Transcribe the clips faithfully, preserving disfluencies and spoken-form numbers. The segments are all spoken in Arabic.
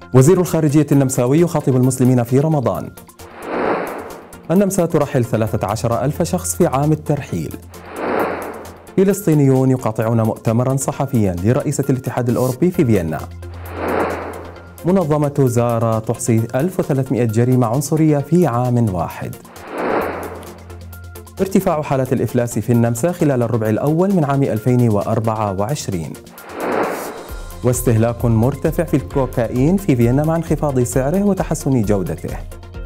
وزير الخارجية النمساوي يخاطب المسلمين في رمضان. النمسا ترحل ثلاثة عشر ألف شخص في عام الترحيل. فلسطينيون يقاطعون مؤتمرا صحفيا لرئيسة الاتحاد الأوروبي في فيينا. منظمة زارا تحصي ألف وثلاثمئة جريمة عنصرية في عام واحد. ارتفاع حالات الإفلاس في النمسا خلال الربع الأول من عام ألفين وأربعة وعشرين. واستهلاك مرتفع في الكوكايين في فيينا مع انخفاض سعره وتحسن جودته.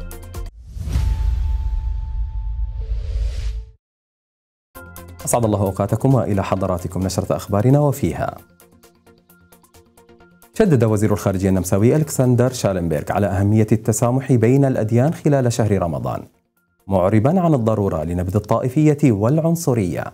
أسعد الله أوقاتكم وإلى حضراتكم نشرة أخبارنا وفيها. شدد وزير الخارجية النمساوي ألكسندر شالنبرغ على أهمية التسامح بين الأديان خلال شهر رمضان، معربا عن الضرورة لنبذ الطائفية والعنصرية.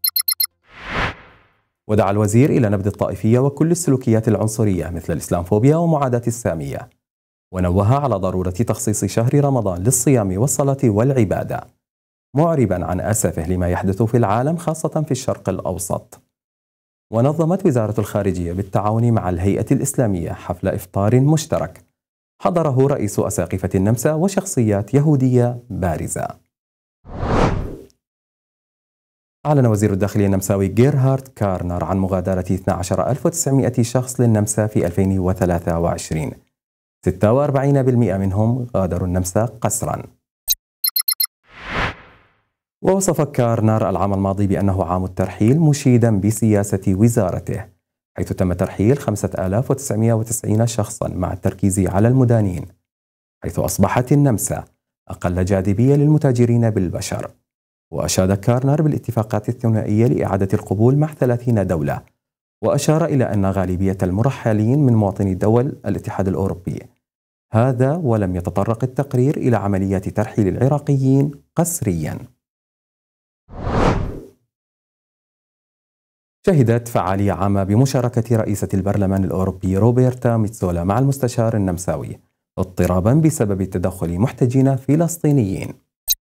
ودعا الوزير إلى نبذ الطائفية وكل السلوكيات العنصرية مثل الإسلامفوبيا ومعاداة السامية، ونوه على ضرورة تخصيص شهر رمضان للصيام والصلاة والعبادة، معربا عن أسفه لما يحدث في العالم خاصة في الشرق الأوسط. ونظمت وزارة الخارجية بالتعاون مع الهيئة الإسلامية حفل إفطار مشترك حضره رئيس أساقفة النمسا وشخصيات يهودية بارزة. أعلن وزير الداخلية النمساوي جيرهارد كارنر عن مغادرة اثني عشر ألف وتسعمئة شخص للنمسا في ألفين وثلاثة وعشرين، ستة وأربعين بالمئة منهم غادروا النمسا قسرا. ووصف كارنر العام الماضي بأنه عام الترحيل، مشيدا بسياسة وزارته، حيث تم ترحيل خمسة آلاف وتسعمئة وتسعين شخصا مع التركيز على المدانين، حيث أصبحت النمسا أقل جاذبية للمتاجرين بالبشر. وأشاد كارنر بالاتفاقات الثنائية لإعادة القبول مع ثلاثين دولة، وأشار إلى أن غالبية المرحلين من مواطني دول الاتحاد الأوروبي، هذا ولم يتطرق التقرير إلى عمليات ترحيل العراقيين قسريا. شهدت فعالية عامة بمشاركة رئيسة البرلمان الأوروبي روبرتا ميتسولا مع المستشار النمساوي اضطرابا بسبب تدخل محتجين فلسطينيين.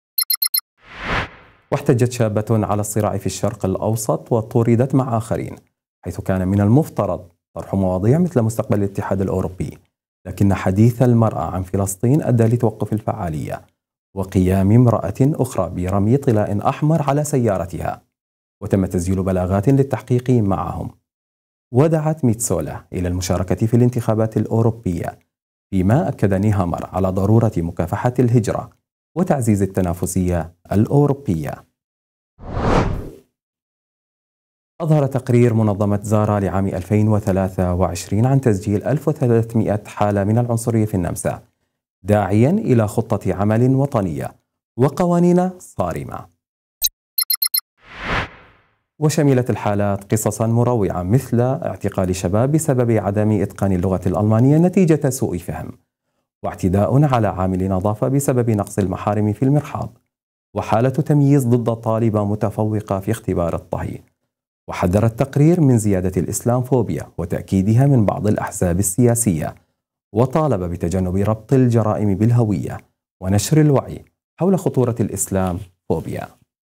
واحتجت شابة على الصراع في الشرق الأوسط وطوردت مع آخرين، حيث كان من المفترض طرح مواضيع مثل مستقبل الاتحاد الأوروبي، لكن حديث المرأة عن فلسطين أدى لتوقف الفعالية وقيام امرأة أخرى برمي طلاء أحمر على سيارتها، وتم تسجيل بلاغات للتحقيق معهم. ودعت ميتسولا إلى المشاركة في الانتخابات الأوروبية، فيما أكد نيهامر على ضرورة مكافحة الهجرة وتعزيز التنافسية الأوروبية. أظهر تقرير منظمة زارا لعام ألفين وثلاثة وعشرين عن تسجيل ألف وثلاثمئة حالة من العنصرية في النمسا، داعيا إلى خطة عمل وطنية وقوانين صارمة. وشملت الحالات قصصا مروعة مثل اعتقال شباب بسبب عدم إتقان اللغة الألمانية نتيجة سوء فهم، واعتداء على عامل نظافة بسبب نقص المحارم في المرحاض، وحالة تمييز ضد طالبة متفوقة في اختبار الطهي. وحذر التقرير من زيادة الإسلامفوبيا وتأكيدها من بعض الأحزاب السياسية، وطالب بتجنب ربط الجرائم بالهوية ونشر الوعي حول خطورة الإسلامفوبيا.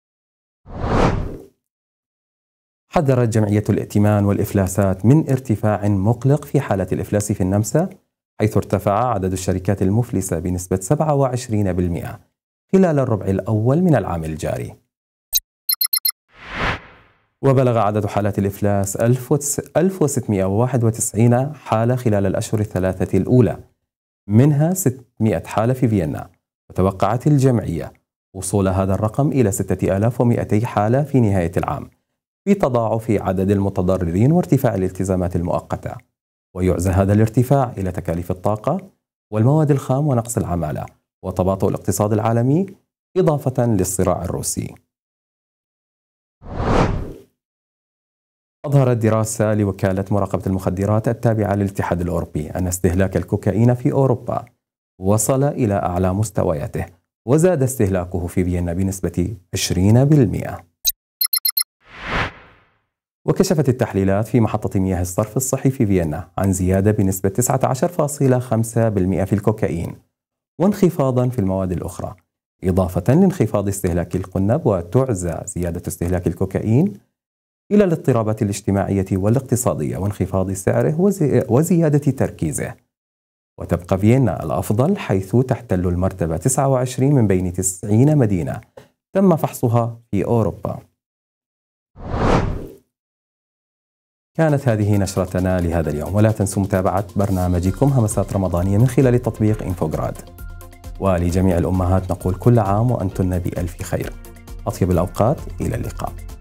حذرت جمعية الائتمان والإفلاسات من ارتفاع مقلق في حالة الإفلاس في النمسا، حيث ارتفع عدد الشركات المفلسة بنسبة سبعة وعشرين بالمئة خلال الربع الأول من العام الجاري. وبلغ عدد حالات الإفلاس ألف وستمئة وواحد وتسعين حالة خلال الأشهر الثلاثة الأولى، منها ستمئة حالة في فيينا، وتوقعت الجمعية وصول هذا الرقم إلى ستة آلاف ومئتي حالة في نهاية العام، بتضاعف عدد المتضررين وارتفاع الالتزامات المؤقتة. ويعزى هذا الارتفاع إلى تكاليف الطاقة والمواد الخام ونقص العمالة وتباطؤ الاقتصاد العالمي، إضافة للصراع الروسي. أظهرت دراسة لوكالة مراقبة المخدرات التابعة للاتحاد الأوروبي أن استهلاك الكوكايين في أوروبا وصل إلى أعلى مستوياته، وزاد استهلاكه في فيينا بنسبة عشرين بالمئة. وكشفت التحليلات في محطة مياه الصرف الصحي في فيينا عن زيادة بنسبة تسعة عشر فاصلة خمسة بالمئة في الكوكايين، وانخفاضا في المواد الأخرى، إضافة لانخفاض استهلاك القنب. وتعزى زيادة استهلاك الكوكايين إلى الاضطرابات الاجتماعية والاقتصادية وانخفاض سعره وزيادة تركيزه. وتبقى فيينا الأفضل حيث تحتل المرتبة تسعة وعشرين من بين تسعين مدينة تم فحصها في أوروبا. كانت هذه نشرتنا لهذا اليوم، ولا تنسوا متابعة برنامجكم همسات رمضانية من خلال تطبيق إنفوغراد. ولجميع الأمهات نقول كل عام وأنتن بألف خير. أطيب الأوقات، إلى اللقاء.